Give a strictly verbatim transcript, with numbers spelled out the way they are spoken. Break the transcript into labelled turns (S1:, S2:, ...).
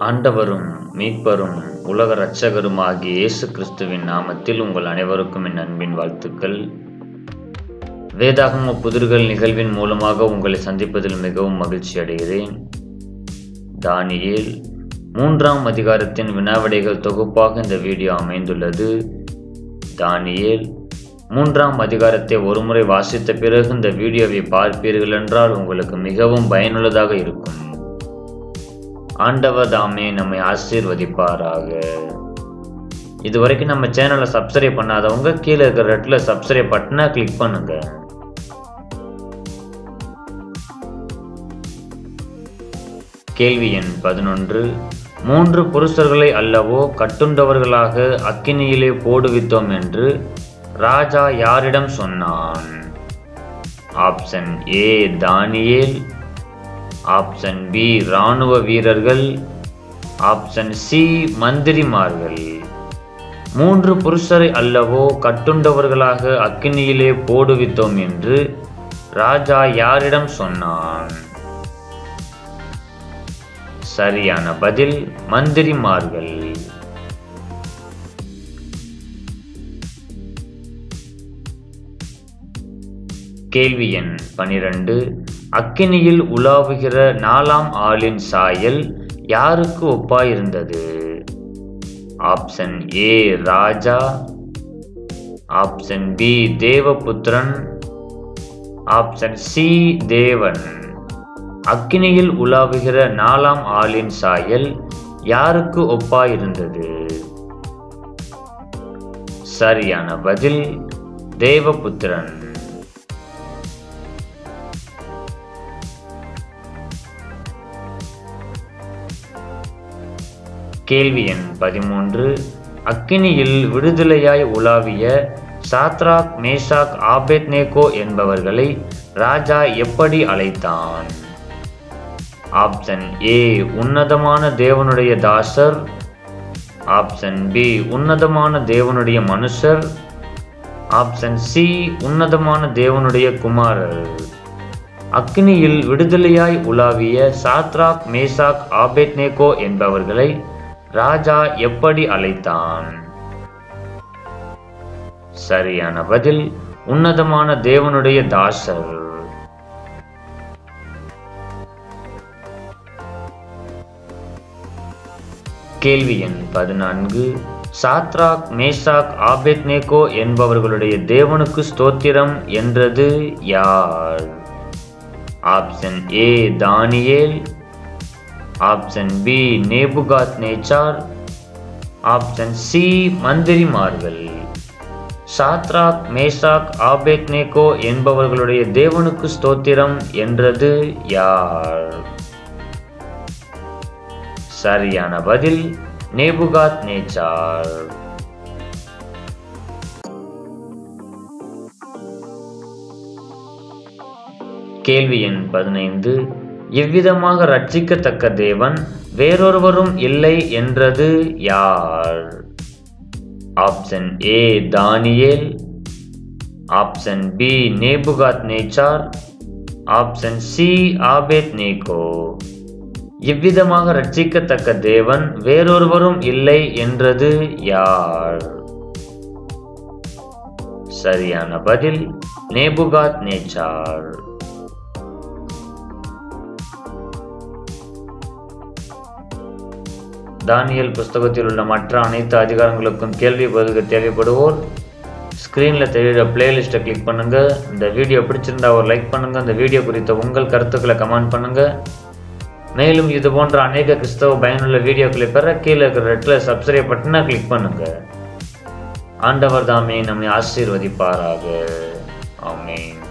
S1: ஆண்டவரும் மீட்பரும் உலக இரட்சகருமாகிய இயேசு கிறிஸ்துவின் நாமத்தில் உங்கள் அனைவருக்கும் என் அன்பின் வாழ்த்துக்கள். வேதாகம புதிர்கள் நிகழ்வின் மூலமாக உங்களை சந்திப்பதில் மிகவும் மகிழ்ச்சி அடைகிறேன். தானியேல் மூன்றாம் அதிகாரத்தின் வினாவிடைகள் தொகுப்பாக இந்த வீடியோ அமைந்துள்ளது. தானியேல் மூன்றாம் அதிகாரத்தை ஒருமுறை வாசித்த பிறகு இந்த வீடியோவை பார்ப்பீர்கள் என்றால் உங்களுக்கு மிகவும் பயனுள்ளதாக இருக்கும். ஆண்டவர் தாமே நம்மை ஆசீர்வதிப்பாராக. இதுவரைக்கும் நம்ம சேனலை சப்ஸ்கிரைப் பண்ணாதவங்க கீழே இருக்கிற ரெட்ல சப்ஸ்கிரைப் பட்டனை கிளிக் பண்ணுங்க. கேள்வி எண் பதினொன்று. மூன்று புருஷர்களை அல்லவோ கட்டுண்டவர்களாக அக்கினியிலே போடுவித்தோம் என்று ராஜா யாரிடம் சொன்னான்? ஆப்ஷன் ஏ தானியேல், ஆப்ஷன் பி இராணுவ வீரர்கள், ஆப்ஷன் சி மந்திரிமார்கள். மூன்று புருஷரை அல்லவோ கட்டுண்டவர்களாக அக்கினியிலே போடுவித்தோம் என்று ராஜா யாரிடம் சொன்னான்? சரியான பதில் மந்திரிமார்கள். கேள்வி எண் பனிரெண்டு. அக்கினியில் உலாவுகிற நாலாம் ஆளின் சாயல் யாருக்கு ஒப்பாயிருந்தது? ஆப்ஷன் ஏ ராஜா, ஆப்ஷன் பி தேவபுத்திரன், ஆப்ஷன் சி தேவன். அக்கினியில் உலாவுகிற நாலாம் ஆளின் சாயல் யாருக்கு ஒப்பாயிருந்தது? சரியான பதில் தேவபுத்திரன். கேள்வி எண் பதிமூன்று. அக்கினியில் விடுதலையாய் உலாவிய சாத்ராக், மேஷாக், ஆபேத்நேகோ என்பவர்களை ராஜா எப்படி அழைத்தான்? ஆப்ஷன் ஏ உன்னதமான தேவனுடைய தாசர், ஆப்ஷன் பி உன்னதமான தேவனுடைய மனுஷர், ஆப்ஷன் சி உன்னதமான தேவனுடைய குமாரர். அக்கினியில் விடுதலையாய் உலாவிய சாத்ராக், மேஷாக், ஆபேத்நேகோ என்பவர்களை ராஜா எப்படி அழைத்தான்? சரியான பதில் உன்னதமான தேவனுடைய தாசர். கேள்வி எண் பதினான்கு. சாத்ராக், மேஷாக், ஆபேத்நேகோ என்பவர்களுடைய தேவனுக்கு ஸ்தோத்திரம் என்றது யார்? ஆப்ஷன் ஏ தானியேல், ஆப்ஷன் பி நேபுகாத்நேச்சார், ஆப்ஷன் சி மந்திரிமார்கள். சாத்ராக், மேஷாக், ஆபேத்நேகோ என்பவர்களுடைய தேவனுக்கு ஸ்தோத்திரம் என்றது யார்? சரியான பதில் நேபுகாத்நேச்சார். கேள்வி எண் பதினைந்து. இவ்விதமாக ரட்சிக்கத்தக்க தேவன் வேறொருவரும் இல்லை என்றது யார்? ஆப்ஷன் ஏ தானியேல், ஆப்ஷன் பி நேபுகாத்நேச்சார், ஆப்ஷன் சி ஆபேத்நேகோ. இவ்விதமாக ரட்சிக்கத்தக்க தேவன் வேறொருவரும் இல்லை என்றது யார்? சரியான பதில் நேபுகாத்நேச்சார். தானியேல் புஸ்தகத்தில் உள்ள மற்ற அனைத்து அதிகாரங்களுக்கும் கேள்வி பதில்கள் தேவைப்படுவோர் ஸ்கிரீன்ல தெரியுற பிளேலிஸ்ட்டை கிளிக் பண்ணுங்க. இந்த வீடியோ பிடிச்சிருந்தா ஒரு லைக் பண்ணுங்க. இந்த வீடியோ குறித்த உங்கள் கருத்துக்களை கமெண்ட் பண்ணுங்க. மேலும் இது போன்ற அநேக கிறிஸ்தவ பயனுள்ள வீடியோக்களை பெற கீழே இருக்கிற ரெட்ல சப்ஸ்கிரைப் பட்டனை கிளிக் பண்ணுங்க. ஆண்டவர் தாமே நம்மை ஆசீர்வதிப்பாராக. ஆமென்.